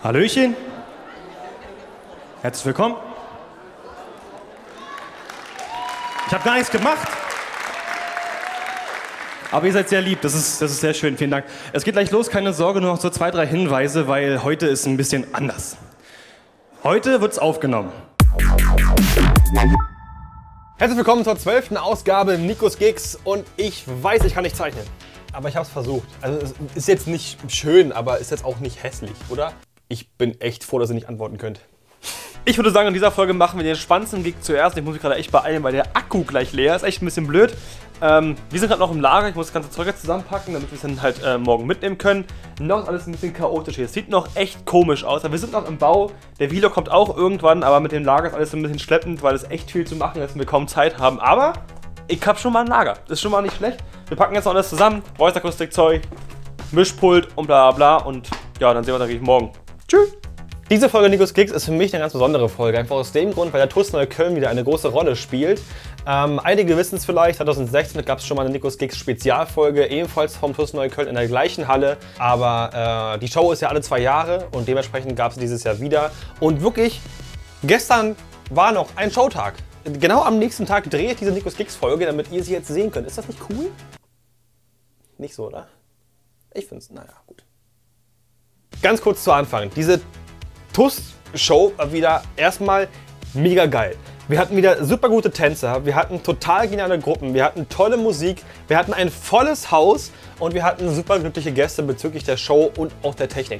Hallöchen. Herzlich willkommen. Ich habe gar nichts gemacht. Aber ihr seid sehr lieb, das ist sehr schön, vielen Dank. Es geht gleich los, keine Sorge, nur noch so 2, 3 Hinweise, weil heute ist ein bisschen anders. Heute wird's aufgenommen. Herzlich willkommen zur 12. Ausgabe Nikos Gigs und ich weiß, ich kann nicht zeichnen. Aber ich habe es versucht. Also es ist jetzt nicht schön, aber ist jetzt auch nicht hässlich, oder? Ich bin echt froh, dass ihr nicht antworten könnt. Ich würde sagen, in dieser Folge machen wir den spannendsten Gig zuerst. Ich muss mich gerade echt beeilen, weil der Akku gleich leer ist. Echt ein bisschen blöd. Wir sind gerade noch im Lager. Ich muss das ganze Zeug jetzt zusammenpacken, damit wir es dann halt morgen mitnehmen können. Noch ist alles ein bisschen chaotisch hier. Es sieht noch echt komisch aus. Aber wir sind noch im Bau. Der Vlog kommt auch irgendwann, aber mit dem Lager ist alles ein bisschen schleppend, weil es echt viel zu machen ist und wir kaum Zeit haben. Aber ich habe schon mal ein Lager. Das ist schon mal nicht schlecht. Wir packen jetzt noch alles zusammen. Voice-Akustik-Zeug, Mischpult und bla bla. Und ja, dann sehen wir uns natürlich morgen. Tschüss! Diese Folge Nikos Gigs ist für mich eine ganz besondere Folge. Einfach aus dem Grund, weil der TuS Neukölln wieder eine große Rolle spielt. Einige wissen es vielleicht, 2016 gab es schon mal eine Nikos Gigs Spezialfolge, ebenfalls vom TuS Neukölln in der gleichen Halle. Aber die Show ist ja alle 2 Jahre und dementsprechend gab es dieses Jahr wieder. Und wirklich, gestern war noch ein Showtag. Genau am nächsten Tag drehe ich diese Nikos Gigs Folge, damit ihr sie jetzt sehen könnt. Ist das nicht cool? Nicht so, oder? Ich finde es, naja, gut. Ganz kurz zu Anfang. Diese TuS-Show war wieder erstmal mega geil. Wir hatten wieder super gute Tänzer, wir hatten total geniale Gruppen, wir hatten tolle Musik, wir hatten ein volles Haus und wir hatten super glückliche Gäste bezüglich der Show und auch der Technik.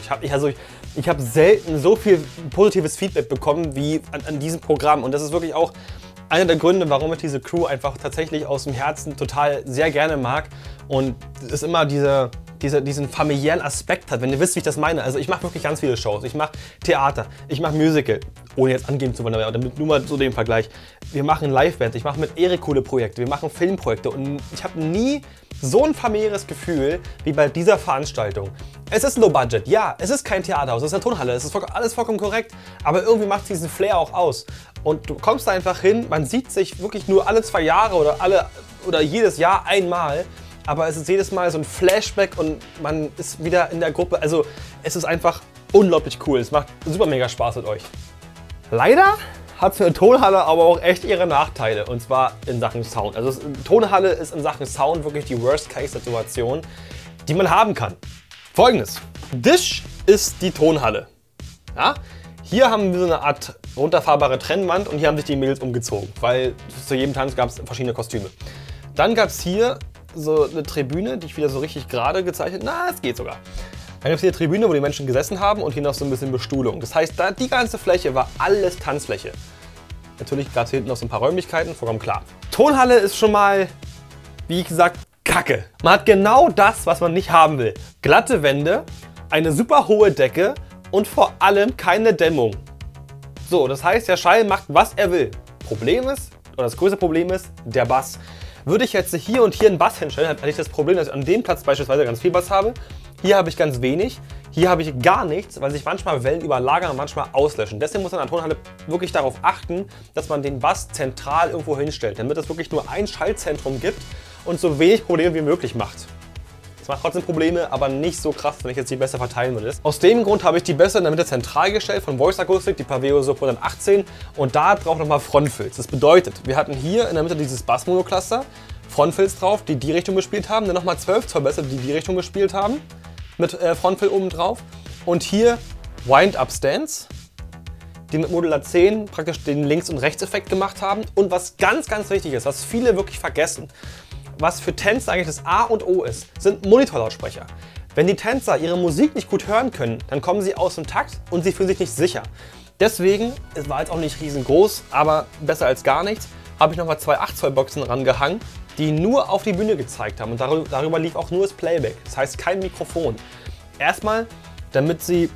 Ich hab selten so viel positives Feedback bekommen wie an diesem Programm und das ist wirklich auch einer der Gründe, warum ich diese Crew einfach tatsächlich aus dem Herzen total sehr gerne mag und es immer diesen familiären Aspekt hat, wenn ihr wisst, wie ich das meine. Also ich mache wirklich ganz viele Shows. Ich mache Theater, ich mache Musical, ohne jetzt angeben zu wollen, aber damit nur mal so den Vergleich. Wir machen Liveband, ich mache mit Erik coole Projekte, wir machen Filmprojekte und ich habe nie so ein familiäres Gefühl wie bei dieser Veranstaltung. Es ist Low Budget, ja, es ist kein Theaterhaus, es ist eine Tonhalle, es ist alles vollkommen korrekt, aber irgendwie macht diesen Flair auch aus. Und du kommst da einfach hin, man sieht sich wirklich nur alle 2 Jahre oder jedes Jahr einmal. Aber es ist jedes Mal so ein Flashback und man ist wieder in der Gruppe. Also es ist einfach unglaublich cool. Es macht super mega Spaß mit euch. Leider hat eine Tonhalle aber auch echt ihre Nachteile. Und zwar in Sachen Sound. Also Tonhalle ist in Sachen Sound wirklich die Worst-Case-Situation, die man haben kann. Folgendes. Das ist die Tonhalle. Ja? Hier haben wir so eine Art runterfahrbare Trennwand und hier haben sich die Mädels umgezogen. Weil zu jedem Tanz gab es verschiedene Kostüme. Dann gab es hier so eine Tribüne, die ich wieder so richtig gerade gezeichnet habe. Na, es geht sogar. Dann gibt es hier eine Tribüne, wo die Menschen gesessen haben und hier noch so ein bisschen Bestuhlung. Das heißt, die ganze Fläche war alles Tanzfläche. Natürlich gab es hier hinten noch so ein paar Räumlichkeiten, vollkommen klar. Tonhalle ist schon mal, wie gesagt, Kacke. Man hat genau das, was man nicht haben will. Glatte Wände, eine super hohe Decke und vor allem keine Dämmung. So, das heißt, der Schall macht, was er will. Problem ist, oder das größte Problem ist, der Bass. Würde ich jetzt hier und hier einen Bass hinstellen, hätte ich das Problem, dass ich an dem Platz beispielsweise ganz viel Bass habe. Hier habe ich ganz wenig, hier habe ich gar nichts, weil sich manchmal Wellen überlagern und manchmal auslöschen. Deswegen muss man an der Tonhalle wirklich darauf achten, dass man den Bass zentral irgendwo hinstellt, damit es wirklich nur ein Schallzentrum gibt und so wenig Probleme wie möglich macht. Es macht trotzdem Probleme, aber nicht so krass, wenn ich jetzt die Bässe verteilen würde. Aus dem Grund habe ich die Bässe in der Mitte zentral gestellt von Voice Acoustic, die Paveo Sub 118 und da drauf nochmal Frontfilz. Das bedeutet, wir hatten hier in der Mitte dieses Bass-Monocluster, Frontfilz drauf, die Richtung gespielt haben, dann nochmal 12 Zoll Bässe, die Richtung gespielt haben, mit Frontfill oben drauf und hier Wind-Up-Stands, die mit Modular 10 praktisch den Links- und Rechtseffekt gemacht haben und was ganz, ganz wichtig ist, was viele wirklich vergessen, was für Tänzer eigentlich das A und O ist, sind Monitorlautsprecher. Wenn die Tänzer ihre Musik nicht gut hören können, dann kommen sie aus dem Takt und sie fühlen sich nicht sicher. Deswegen, es war jetzt auch nicht riesengroß, aber besser als gar nichts, habe ich nochmal 2 8 Zoll Boxen rangehangen, die nur auf die Bühne gezeigt haben und darüber lief auch nur das Playback, das heißt kein Mikrofon. Erstmal, damit ich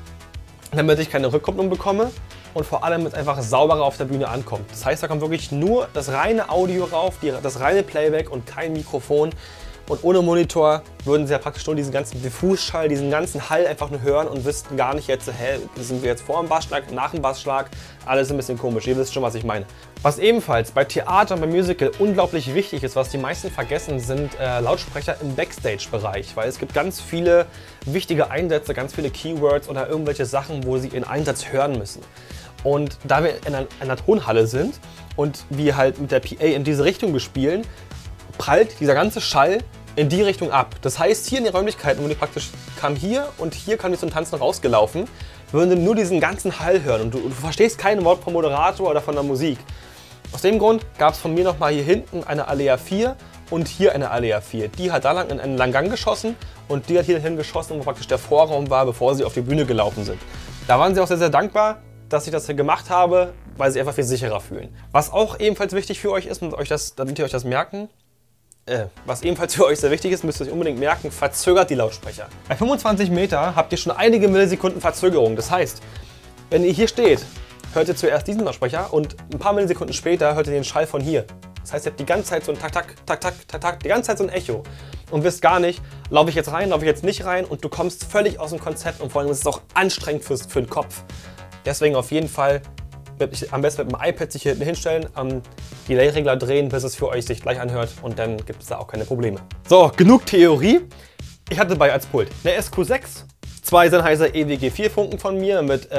keine Rückkopplung bekomme und vor allem, damit es einfach sauberer auf der Bühne ankommt. Das heißt, da kommt wirklich nur das reine Audio rauf, das reine Playback und kein Mikrofon. Und ohne Monitor würden Sie ja praktisch nur diesen ganzen Diffusschall, diesen ganzen Hall einfach nur hören und wüssten gar nicht jetzt, hä, sind wir jetzt vor dem Bassschlag, nach dem Bassschlag? Alles ein bisschen komisch, ihr wisst schon, was ich meine. Was ebenfalls bei Theater und beim Musical unglaublich wichtig ist, was die meisten vergessen, sind Lautsprecher im Backstage-Bereich. Weil es gibt ganz viele wichtige Einsätze, ganz viele Keywords oder irgendwelche Sachen, wo Sie Ihren Einsatz hören müssen. Und da wir in einer Tonhalle sind und wir halt mit der PA in diese Richtung bespielen, prallt dieser ganze Schall in die Richtung ab. Das heißt, hier in den Räumlichkeiten, wo die praktisch kam hier und hier kam die zum Tanzen rausgelaufen, würden nur diesen ganzen Hall hören und du verstehst kein Wort vom Moderator oder von der Musik. Aus dem Grund gab es von mir nochmal hier hinten eine Alea 4 und hier eine Alea 4. Die hat da lang in einen langen Gang geschossen und die hat hier hingeschossen, wo praktisch der Vorraum war, bevor sie auf die Bühne gelaufen sind. Da waren sie auch sehr, sehr dankbar, dass ich das hier gemacht habe, weil sie einfach viel sicherer fühlen. Was auch ebenfalls wichtig für euch ist, damit ihr euch das merken, was ebenfalls für euch sehr wichtig ist, müsst ihr euch unbedingt merken, verzögert die Lautsprecher. Bei 25 Meter habt ihr schon einige Millisekunden Verzögerung. Das heißt, wenn ihr hier steht, hört ihr zuerst diesen Lautsprecher und ein paar Millisekunden später hört ihr den Schall von hier. Das heißt, ihr habt die ganze Zeit so ein Tak, Tak, Tak, Tak, Tak, Tak, die ganze Zeit so ein Echo und wisst gar nicht, laufe ich jetzt rein, laufe ich jetzt nicht rein und du kommst völlig aus dem Konzept und vor allem ist es auch anstrengend für den Kopf. Deswegen auf jeden Fall am besten mit dem iPad sich hier hinten hinstellen, am Delay-Regler drehen, bis es für euch sich gleich anhört und dann gibt es da auch keine Probleme. So, genug Theorie. Ich hatte dabei als Pult eine SQ6, zwei Sennheiser EWG4 Funken von mir mit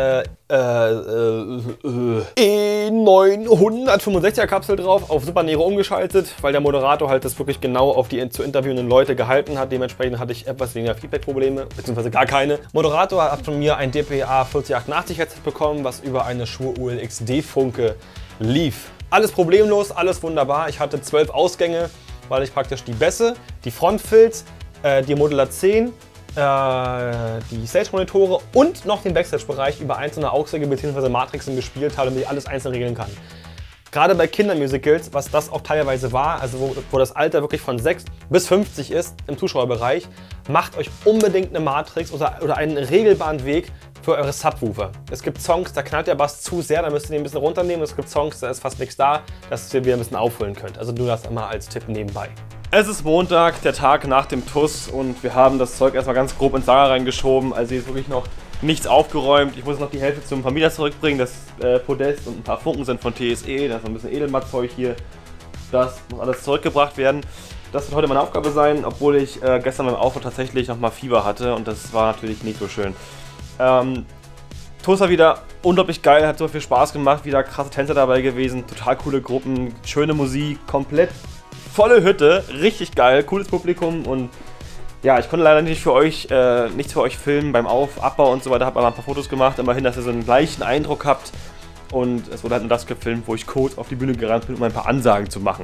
E965er Kapsel drauf, auf Super Nero umgeschaltet, weil der Moderator halt das wirklich genau auf die zu interviewenden Leute gehalten hat. Dementsprechend hatte ich etwas weniger Feedback-Probleme, beziehungsweise gar keine. Moderator hat von mir ein DPA 4088 Headset bekommen, was über eine Shure ULXD Funke lief. Alles problemlos, alles wunderbar. Ich hatte 12 Ausgänge, weil ich praktisch die Bässe, die Frontfills, die Modular 10, die Stage-Monitore und noch den Backstage-Bereich über einzelne Auxsäge bzw. Matrixen gespielt habe, damit ich alles einzeln regeln kann. Gerade bei Kindermusicals, was das auch teilweise war, also wo das Alter wirklich von 6 bis 50 ist im Zuschauerbereich, macht euch unbedingt eine Matrix oder einen regelbaren Weg für eure Subwoofer. Es gibt Songs, da knallt der Bass zu sehr, da müsst ihr den ein bisschen runternehmen. Es gibt Songs, da ist fast nichts da, dass ihr wieder ein bisschen aufholen könnt. Also nur das immer als Tipp nebenbei. Es ist Montag, der Tag nach dem TUS und wir haben das Zeug erstmal ganz grob ins Lager reingeschoben. Also hier ist wirklich noch nichts aufgeräumt. Ich muss noch die Hälfte zum Vermieter zurückbringen. Das Podest und ein paar Funken sind von TSE. Da ist noch ein bisschen Edelmattzeug hier. Das muss alles zurückgebracht werden. Das wird heute meine Aufgabe sein, obwohl ich gestern beim Aufbau tatsächlich nochmal Fieber hatte und das war natürlich nicht so schön. TUS war wieder unglaublich geil, hat so viel Spaß gemacht, wieder krasse Tänzer dabei gewesen, total coole Gruppen, schöne Musik, komplett volle Hütte, richtig geil, cooles Publikum und ja, ich konnte leider nicht für euch, nichts für euch filmen beim Abbau und so weiter, habe aber ein paar Fotos gemacht, immerhin, dass ihr so einen gleichen Eindruck habt und es wurde halt nur das gefilmt, wo ich kurz auf die Bühne gerannt bin, um ein paar Ansagen zu machen.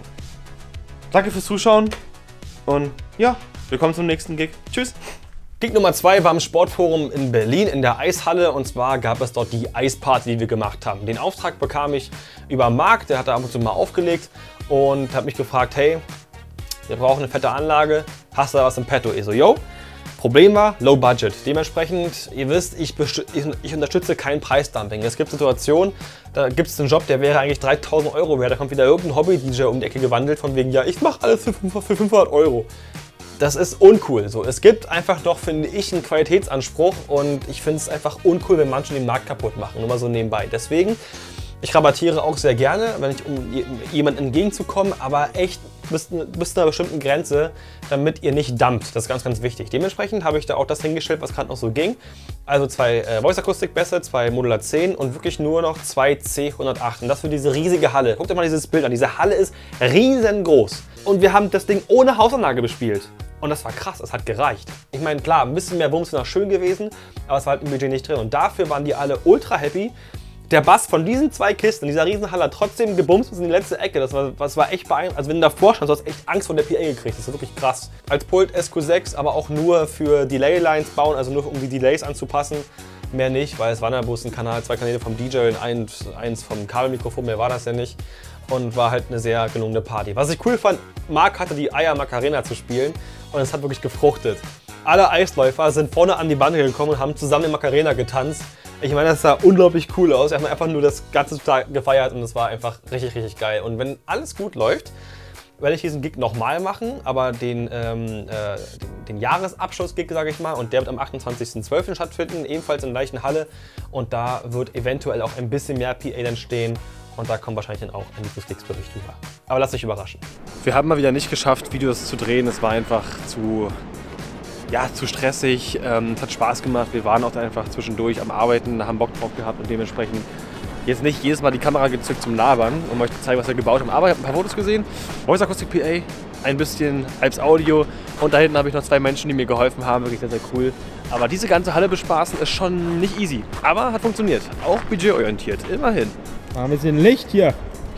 Danke fürs Zuschauen und ja, willkommen zum nächsten Gig. Tschüss! Gig Nummer 2 war im Sportforum in Berlin in der Eishalle und zwar gab es dort die Eisparty, die wir gemacht haben. Den Auftrag bekam ich über Marc, der hat da ab und zu mal aufgelegt und hat mich gefragt, hey, wir brauchen eine fette Anlage, hast du da was im Petto? Ich so, yo. Problem war, low budget. Dementsprechend, ihr wisst, ich unterstütze kein Preisdumping. Es gibt Situationen, da gibt es einen Job, der wäre eigentlich 3.000 € wert, da kommt wieder irgendein Hobby-DJ um die Ecke gewandelt von wegen, ja, ich mache alles für 500 €. Das ist uncool. So, es gibt einfach doch, finde ich, einen Qualitätsanspruch und ich finde es einfach uncool, wenn manche den Markt kaputt machen. Nur mal so nebenbei. Deswegen, ich rabattiere auch sehr gerne, wenn ich, um jemandem entgegenzukommen, aber echt bis zu einer bestimmten Grenze, damit ihr nicht dumpt. Das ist ganz, ganz wichtig. Dementsprechend habe ich da auch das hingestellt, was gerade noch so ging. Also zwei Voice-Akustik-Bässe, zwei Modular 10 und wirklich nur noch zwei C108. Und das für diese riesige Halle. Guckt euch mal dieses Bild an. Diese Halle ist riesengroß. Und wir haben das Ding ohne Hausanlage bespielt. Und das war krass, es hat gereicht. Ich meine, klar, ein bisschen mehr Wumms wäre noch schön gewesen, aber es war halt im Budget nicht drin. Und dafür waren die alle ultra happy. Der Bass von diesen zwei Kisten, dieser Riesenhalle, hat trotzdem gebumst bis in die letzte Ecke. Das war echt beeindruckend. Also wenn du davor standst, du hast echt Angst vor der PA gekriegt. Das ist wirklich krass. Als Pult SQ6, aber auch nur für Delay-Lines bauen, also nur um die Delays anzupassen. Mehr nicht, weil es waren ja bloß ein Kanal, zwei Kanäle vom DJ und eins vom Kabelmikrofon, mehr war das ja nicht. Und war halt eine sehr gelungene Party. Was ich cool fand, Marc hatte die Eier, Macarena zu spielen und es hat wirklich gefruchtet. Alle Eisläufer sind vorne an die Bande gekommen und haben zusammen in Macarena getanzt. Ich meine, das sah unglaublich cool aus. Wir haben einfach nur das ganze Tag gefeiert und es war einfach richtig, richtig geil. Und wenn alles gut läuft, werde ich diesen Gig nochmal machen, aber den Jahresabschluss-Gig, sage ich mal, und der wird am 28.12. stattfinden, ebenfalls in der gleichen Halle. Und da wird eventuell auch ein bisschen mehr PA dann stehen. Und da kommt wahrscheinlich dann auch ein Nikos Gigs Bericht rüber. Aber lasst euch überraschen. Wir haben mal wieder nicht geschafft, Videos zu drehen. Es war einfach zu stressig. Es hat Spaß gemacht. Wir waren auch einfach zwischendurch am Arbeiten, haben Bock drauf gehabt und dementsprechend jetzt nicht jedes Mal die Kamera gezückt zum Labern, um euch zu zeigen, was wir gebaut haben. Aber ich habe ein paar Fotos gesehen. Voice Acoustic PA, ein bisschen Alps Audio und da hinten habe ich noch 2 Menschen, die mir geholfen haben. Wirklich sehr, sehr cool. Aber diese ganze Halle bespaßen ist schon nicht easy. Aber hat funktioniert. Auch budgetorientiert. Immerhin. Ein bisschen Licht hier.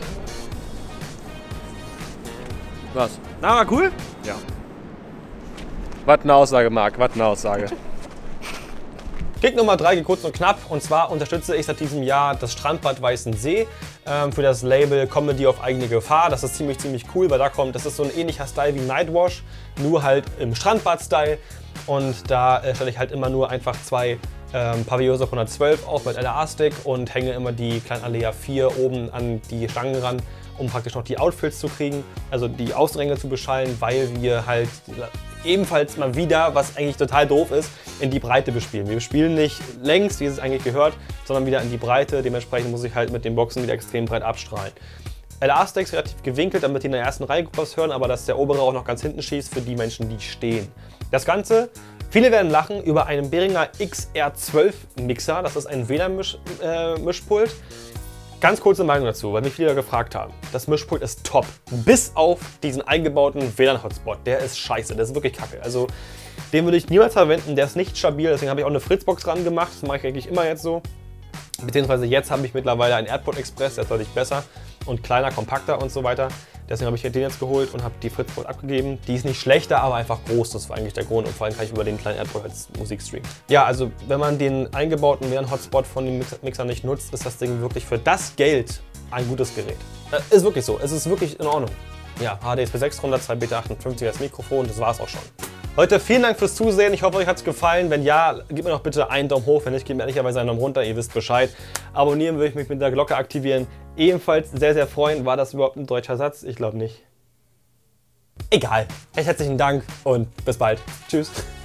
Was? Na, war cool? Ja. Was eine Aussage, Marc. Was eine Aussage. Gig Nummer 3 geht kurz und knapp, und zwar unterstütze ich seit diesem Jahr das Strandbad Weißensee für das Label Comedy auf eigene Gefahr. Das ist ziemlich cool, weil das ist so ein ähnlicher Style wie Nightwash, nur halt im Strandbad-Style. Und da stelle ich halt immer nur einfach 2 Pavillons auf 112 auf mit LRA-Stick und hänge immer die kleinen Alea 4 oben an die Stangen ran, um praktisch noch die Outfits zu kriegen, also die Ausränge zu beschallen, weil wir halt ebenfalls mal wieder, was eigentlich total doof ist, in die Breite bespielen. Wir bespielen nicht längs, wie es eigentlich gehört, sondern wieder in die Breite. Dementsprechend muss ich halt mit den Boxen wieder extrem breit abstrahlen. LA-Stacks relativ gewinkelt, damit die in der ersten Reihe gut was hören, aber dass der obere auch noch ganz hinten schießt für die Menschen, die stehen. Das Ganze, viele werden lachen, über einen Behringer XR12 Mixer. Das ist ein WLAN-Mischpult. Ganz kurze Meinung dazu, weil mich viele gefragt haben. Das Mischpult ist top, bis auf diesen eingebauten WLAN-Hotspot. Der ist scheiße, der ist wirklich kacke. Also den würde ich niemals verwenden, der ist nicht stabil. Deswegen habe ich auch eine Fritzbox dran gemacht. Das mache ich eigentlich immer jetzt so. Beziehungsweise jetzt habe ich mittlerweile einen AirPod Express, der ist deutlich besser und kleiner, kompakter und so weiter. Deswegen habe ich den jetzt geholt und habe die Fritzbox abgegeben. Die ist nicht schlechter, aber einfach groß. Das war eigentlich der Grund. Und vor allem kann ich über den kleinen AirPod als Musik streamen. Ja, also wenn man den eingebauten WLAN-Hotspot von dem Mixer nicht nutzt, ist das Ding wirklich für das Geld ein gutes Gerät. Ist wirklich so. Es ist wirklich in Ordnung. Ja, HDSP6 runter, 2 Beta 58 als Mikrofon, das war's auch schon. Leute, vielen Dank fürs Zusehen. Ich hoffe, euch hat es gefallen. Wenn ja, gebt mir doch bitte einen Daumen hoch. Wenn nicht, gebt mir ehrlicherweise einen Daumen runter. Ihr wisst Bescheid. Abonnieren würde ich mich mit der Glocke aktivieren. Ebenfalls sehr, sehr freuen. War das überhaupt ein deutscher Satz? Ich glaube nicht. Egal. Recht herzlichen Dank und bis bald. Tschüss.